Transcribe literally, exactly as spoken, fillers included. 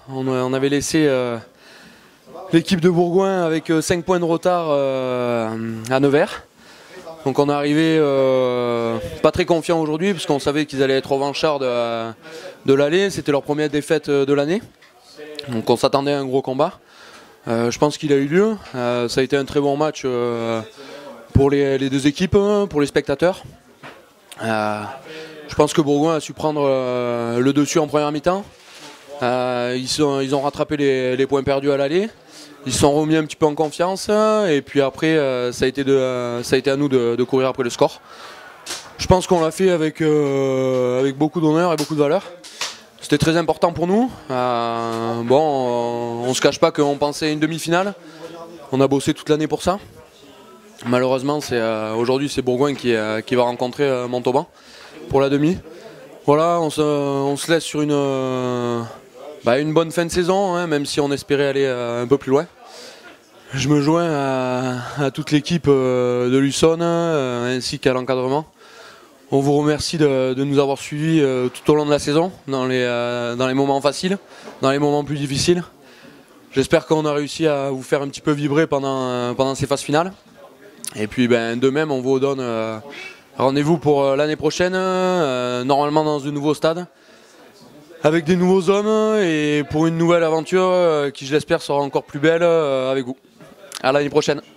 On, on avait laissé euh, l'équipe de Bourgoin avec euh, cinq points de retard euh, à Nevers. Donc on est arrivé euh, pas très confiant aujourd'hui parce qu'on savait qu'ils allaient être revanchards de, de l'aller. C'était leur première défaite de l'année. Donc on s'attendait à un gros combat. Euh, je pense qu'il a eu lieu. Euh, ça a été un très bon match euh, pour les, les deux équipes, pour les spectateurs. Euh, je pense que Bourgoin a su prendre euh, le dessus en première mi-temps. Euh, ils, sont, ils ont rattrapé les, les points perdus à l'aller. Ils se sont remis un petit peu en confiance et puis après euh, ça, a été de, euh, ça a été à nous de, de courir après le score. Je pense qu'on l'a fait avec, euh, avec beaucoup d'honneur et beaucoup de valeur. C'était très important pour nous. Euh, bon, on ne se cache pas qu'on pensait à une demi-finale. On a bossé toute l'année pour ça. Malheureusement, c'est, euh, aujourd'hui c'est Bourgoin qui, euh, qui va rencontrer euh, Montauban pour la demi. Voilà, on se, on se laisse sur une... Euh, Bah, une bonne fin de saison, hein, même si on espérait aller euh, un peu plus loin. Je me joins à, à toute l'équipe euh, de Luçon euh, ainsi qu'à l'encadrement. On vous remercie de, de nous avoir suivis euh, tout au long de la saison, dans les, euh, dans les moments faciles, dans les moments plus difficiles. J'espère qu'on a réussi à vous faire un petit peu vibrer pendant, euh, pendant ces phases finales. Et puis ben, de même, on vous donne euh, rendez-vous pour euh, l'année prochaine, euh, normalement dans un nouveau stade, avec des nouveaux hommes et pour une nouvelle aventure qui, je l'espère, sera encore plus belle avec vous. À l'année prochaine.